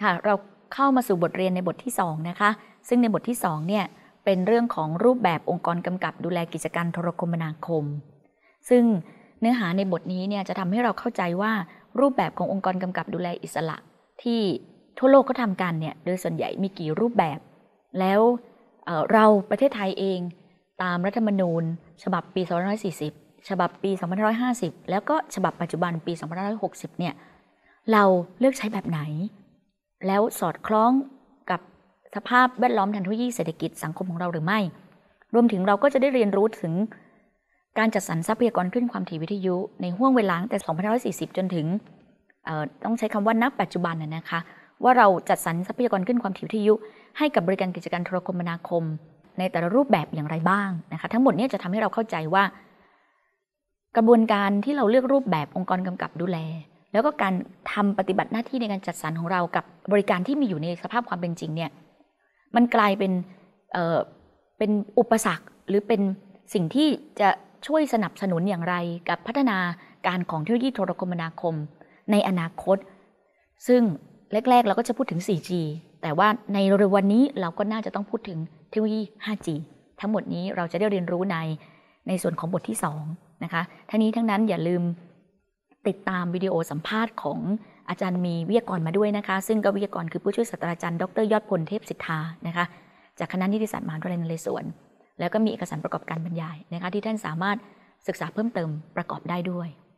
ค่ะเราเข้ามาสู่บทเรียนในบทที่2นะคะซึ่งในบทที่2เนี่ยเป็นเรื่องของรูปแบบองค์กรกำกับดูแลกิจการโทรคมนาคมซึ่งเนื้อหาในบทนี้เนี่ยจะทำให้เราเข้าใจว่ารูปแบบขององค์กรกำกับดูแลอิสระที่ทั่วโลกเขาทำกันเนี่ยโดยส่วนใหญ่มีกี่รูปแบบแล้วเราประเทศไทยเองตามรัฐธรรมนูญฉบับปี2540ฉบับปี2550แล้วก็ฉบับปัจจุบันปี2560เนี่ยเราเลือกใช้แบบไหนแล้วสอดคล้องกับสภาพแวดล้อมทางเทคโนโลยีเศรษฐกิจสังคมของเราหรือไม่รวมถึงเราก็จะได้เรียนรู้ถึงการจัดสรรทรัพยากรคลื่นความถี่วิทยุในห้วงเวลาตั้งแต่2540จนถึงต้องใช้คำว่าณปัจจุบันนะคะว่าเราจัดสรรทรัพยากรคลื่นความถี่วิทยุให้กับบริการกิจการโทรคมนาคมในแต่ละรูปแบบอย่างไรบ้างนะคะทั้งหมดนี้จะทำให้เราเข้าใจว่ากระบวนการที่เราเลือกรูปแบบองค์กรกำกับดูแลแล้วก็การทำปฏิบัติหน้าที่ในการจัดสรรของเรากับบริการที่มีอยู่ในสภาพความเป็นจริงเนี่ยมันกลายเป็นอุปสรรคหรือเป็นสิ่งที่จะช่วยสนับสนุนอย่างไรกับพัฒนาการของเทคโนโลยีโทรคมนาคมในอนาคตซึ่งแรกๆเราก็จะพูดถึง 4G แต่ว่าในเร็ววันนี้เราก็น่าจะต้องพูดถึงเทคโนโลยี 5G ทั้งหมดนี้เราจะได้เรียนรู้ในส่วนของบทที่2นะคะทั้งนี้ทั้งนั้นอย่าลืมติดตามวิดีโอสัมภาษณ์ของอาจารย์มีวิทยากรมาด้วยนะคะซึ่งก็วิทยากรคือผู้ช่วยศาสตราจารย์ดร.ยอดพลเทพสิทธานะคะจากคณะนิติศาสตร์มหาวิทยาลัยนเรศวรแล้วก็มีเอกสารประกอบการบรรยายนะคะที่ท่านสามารถศึกษาเพิ่มเติมประกอบได้ด้วย